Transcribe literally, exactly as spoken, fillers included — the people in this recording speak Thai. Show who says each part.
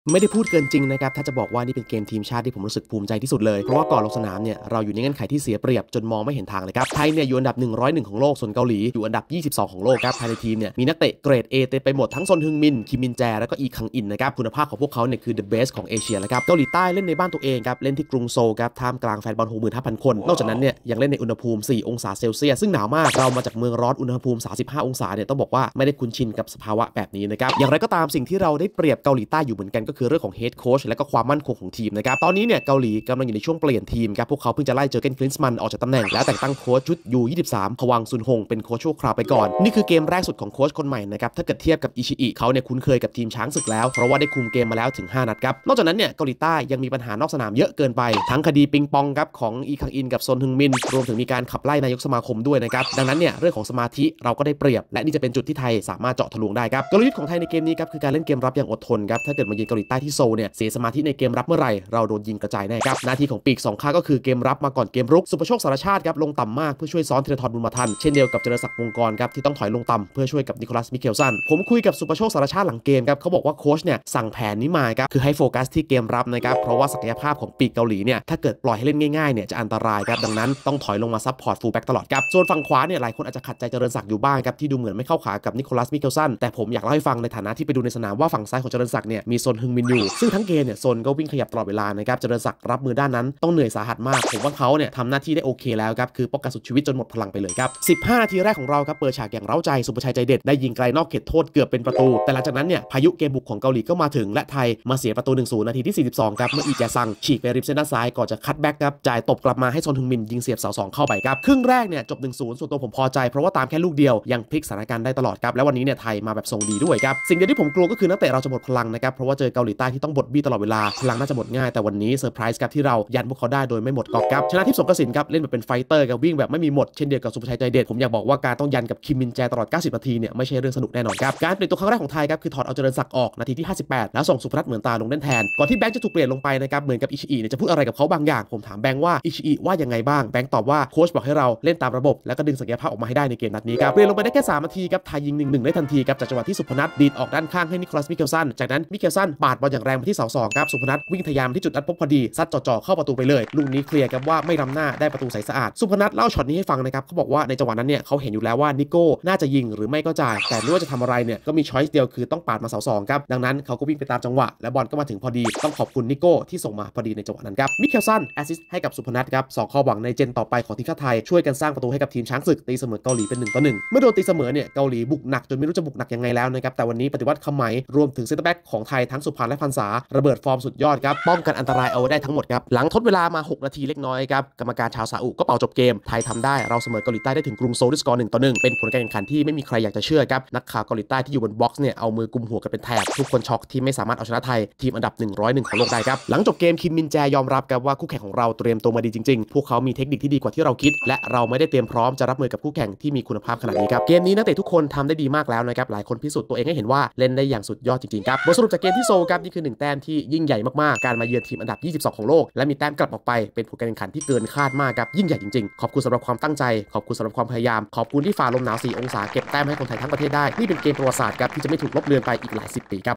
Speaker 1: ไม่ได้พูดเกินจริงนะครับถ้าจะบอกว่านี่เป็นเกมทีมชาติที่ผมรู้สึกภูมิใจที่สุดเลยเพราะว่าก่อนลงสนามเนี่ยเราอยู่ในเงื่อนไขที่เสียเปรียบจนมองไม่เห็นทางเลยครับไทยเนี่ยอยู่อันดับหนึ่งร้อยเอ็ดของโลกส่วนเกาหลีอยู่อันดับยี่สิบสองของโลกครับภายในทีมเนี่ยมีนักเตะเกรด A เต็มไปหมดทั้งซนฮึงมินคิมมินแจแล้วก็อีคังอินนะครับคุณภาพของพวกเขาเนี่ยคือ the best ของเอเชียแล้วครับเกาหลีใต้เล่นในบ้านตัวเองครับเล่นที่กรุงโซลครับท่ามกลางแฟนบอล หกหมื่นห้าพัน คนนอกจากนั้นเนี่ยยังเล่นในอุณหภูมิสี่องศาเซลเซียสซึ่งหนาวมากเรามาจากเมืองร้อนอุณหภูมิสามสิบห้าองศาเนี่ยต้องบอกว่าไม่ได้คุ้นชินกับสภาวะแบบนี้นะครับอย่างไรก็ตามสิ่งที่เราได้เปรียบเกาหลีใต้อยู่เหมือนกันก็คือเรื่องของ head coach และก็ความมั่นคงของทีมนะครับตอนนี้เนี่ยเกาหลีกำลังอยู่ในช่วงเปลี่ยนทีมครับพวกเขาเพิ่งจะไล่เจอเกนคลินส์มันออกจากตำแหน่งแล้วแต่งตั้งโค้ชชุด ยู ยี่สิบสาม ฮวังซุนฮงเป็นโค้ชชั่วคราวไปก่อนนี่คือเกมแรกสุดของโค้ชคนใหม่นะครับถ้าเกิดเทียบกับอิชิอิเขาเนี่ยคุ้นเคยกับทีมช้างศึกแล้วเพราะว่าได้คุมเกมมาแล้วถึงห้านัดครับนอกจากนั้นเนี่ยเกาหลีใต้ยังมีปัญหานอกสนามเยอะเกินไปทั้งคดีปิงปองครับของอีคังอินกับซนฮึงมินรวมถึงมีการขับไล่นายกสมาคมด้วยนะครับดังนั้นเนี่ยเรื่องของสมาธิเราก็ได้เปรียบและนี่จะเป็นจุดที่ไทยสามารถเจาะทะลวงได้ครับกลยุทธ์ของไทยในเกมนี้ครับคือการเล่นเกมรับอย่างอดทนครับถ้าเกิดมายิงเกาหลีใต้ที่โซลเนี่ยเสียสมาธิในเกมรับเมื่อไหร่เราโดนยิงกระจายแน่ครับหน้าที่ของปีกสองข้างก็คือเกมรับมาก่อนเกมรุกสุภโชคสารชาติครับลงต่ำมากเพื่อช่วยซ้อนธีรทรบุญมาทันเช่นเดียวกับเจริญศักดิ์วงกรครับที่ต้องถอยลงต่ำเพื่อช่วยกับนิโคลัสมิเคลสันผมคุยกับสุภโชคสารชาติหลังเกมครับเขาบอกว่าโค้ชเนี่ยสั่งแผนนี้มาครับคือให้โฟกัสที่เกมรับนะครับเพราะว่าศักยภาพของปีกเกาหลีเนี่ยถ้าเกิดปล่อยให้เล่นง่ายๆเนี่ยจะอันตรายครับดังนั้นต้องถอยลงมาซัพพอร์ตฟูลแบ็กตลอดครับส่วนฝั่งขวาเนี่ยหลายคนอาจจะขัดใจเจริญศักดิ์อยู่บ้างครับที่ดูเหมือนไม่เข้าขากับนิโคลัสมิเคลสันแต่ผมอยากเล่าให้ฟังในฐานะที่ไปดูในสนามว่าฝั่งซ้ายของเจริญศักดิ์เนี่ยมีซนฮึงมินอยู่ซึ่งทั้งเกมเนี่ยซนก็วิ่งขยับตลอดเวลานะครับเจริญศักดิ์รับมือด้านนั้นต้องเหนื่อยสาหัสมากผมว่าเขาเนี่ยทำหน้าที่ได้โอเคแล้วครับคือป้องกันสุดชีวิตจนหมดพลังไปเลยครับสิบห้านาทีแรกของเราครับเปิดฉากอย่างเร้าใจสุภชัยใจเด็ดได้ยิงไกลนอกเขตโทษเกือบเป็นประตูแต่หลังจากนั้นเนี่ยพายุเกมบุกของเกาหลีก็มาถึงและไทยมาเสียประตู หนึ่งศูนย์ นาทีที่สี่สิบสองครับเมื่ออีแจซังฉีกไปริมเส้นด้านซ้ายก่อนจะคัตแบ็กครับจ่ายตบกลับมาให้ซนฮึงมินยิงเสียบเสาสองเข้าไปครับครึ่งแรกเนี่ยจบ หนึ่งศูนย์ ส่วนตัวผมพอใจเพราะว่าตามแค่ลูกเดียวยังพลิกสถานการณ์ได้ตลอดครับแล้ววันนี้เนี่ยไทยมาแบบทรงดีด้วยครับสิ่งเดียวที่ผมกลัวก็คือนักเตะเราจะหมดพลังนะครับเพราะว่าเจอเกาหลีใต้ที่ต้องบดบี้ตลอดเวลาพลังน่าจะหมดง่ายแต่วันนี้เซอร์ไพรส์ครับที่เรายันพวกเขาได้โดยไม่หมดก๊อกครับชนะทิพย์สงกสินครับเล่นแบบเป็นไฟเตอร์กับวิ่งแบบไม่มีหมดเช่นเดียวกับสุภชัยใจเด็ดผมอยากบอกว่าการต้องยันกับคิมมินแจตลอดเก้าสิบนาทีเนี่ยไม่ใช่เรื่องสนุกแน่นอนครับการเปลี่ยนตัวครั้งแรกของไทยครับคือถอดเอาเจริญศักดิ์ออกนาทีที่ห้าสิบแปดแล้วส่งสุพนัทเหมือนตาลงเล่นแทนก่อนที่แบงค์จะถูกเปลี่ยนลงไปนะครับเหมือนกับอิชิอิเนี่ยจะพูดอะไรกับเขาบางอย่างผมถามแบงค์ว่าอิชิอิว่ายังไงบ้างแบงค์ตอบว่าโค้ชบอกให้เราเล่นตามระบบแล้วก็ดึงศักยภาพออกมาให้ได้ในเกมนัดนี้ครับเปลี่ยนลงไปได้แค่สามนาทีครับไทยยิง หนึ่งหนึ่ง ได้ทันทีครับจากจังหวะที่สุพนัทดีดออกด้านข้างให้นิโคลัสมิเคลสันจากนั้นมิเคลสันปาดบอลอย่างแรงไปที่เสาสองครับสุพนัทวิ่งทะยานที่จุดนัดพบพอดีซัดจ่อๆเข้าประตูไปเลยลูกนี้เคลียร์ครับว่าไม่ล้ำหน้าได้ประตูใสสะอาดสุพนัทเล่าช็อตนี้ให้ฟังนะครับเขาบอกว่าในจังหวะนั้นเนี่ยเขาเห็นอยู่แล้วว่านิโก้น่าจะยิงหรือไม่ก็จ่ายแต่ไม่ว่าจะทำอะไรเนี่ยก็มีช้อยส์เดียวคือต้องปาดมาเสาสองครับดังนั้นเขาก็วิ่งไปตามจังหวะและบอลก็มาถึงพอดีต้องขอบคุณนิโก้ที่ส่งมาพอดีในจังหวะนั้นครับมิเคลสันแอสซิสต์ให้กับสุพนัทครับสองข้อหวังในเจนต่อไปของทีมชาติไทยช่วยกันสร้างประตูให้กับทีมช้างศึกตีเสมอเกาหลีเป็นหนึ่งต่อหนึ่งเมื่อโดนตีเสมอเนี่ยเกาหลีบุกหนักจนไม่รู้จะบุกหนักยังไงแล้วนะครับแต่วันนี้ปฏิวัติขมัยรวมถึงเซนเตอร์แบ็กของไทยทั้งสุพรรณและพันษาระเบิดฟอร์มสุดยอดครับป้องกันอันตรายเอาไว้ได้ทั้งหมดครับหลังทดเวลามาหกนาทีเล็กน้อยครับกรรมการชาวซาอุก็เป่าจบเกมไทยทำได้เราเสมอเกาหลีใต้ได้ถึงกรุงโซลด้วยสกอร์หนึ่งต่อหนึ่งเป็นผลการแข่งขันที่ไม่มีใครอยากจะเชื่อครับนักข่าวเกาหลีใต้ที่อยู่บนบ็อกซ์เนี่ยเอามือกุมหัวกันเป็นแถบทุกคนช็อกที่ไม่สามารถเอาชนะไทยทีมอันดับหนึ่งร้อยเอ็ดของโลกได้ครับหลังจบเกมคิมมินแจยอมรับครับว่าคู่แข่งของเราเตรียมตัวมาดีจริงๆพวกเขามีเทคนิคที่ดีกว่าที่เราคิดและเราไม่ได้เตรียมพร้อมจะรับมือกับคู่แข่งที่มีคุณภาพขนาดนี้ครับเกมนี้นักเตะทุกคนทำได้ดีมากแล้วนะครับหลายคนพิสูจน์ตัวเองให้เห็นว่าเล่นได้อย่างสุดยอดจริงๆครับบทสรุปจากเกมที่โซลครับนี่คือหนึ่งแต้มที่ยิ่งใหญ่มากๆการมาเยือนทีมอันดับยี่สิบสองของโลกและมีแต้มกลับออกไปเป็นผลการแข่งขันที่เกินคาดมากครับยิ่งใหญ่จริงๆขอบคุณสำหรับความตั้งใจขอบคุณสำหรับความพยายามขอบคุณที่ฝ่าลมหนาวสี่องศาเก็บแต้มให้คนไทยทั้งประเทศได้นี่เป็นเกมประวัติศาสตร์ครับที่จะไม่ถูกลบเลือนไปอีกหลายสิบปีครับ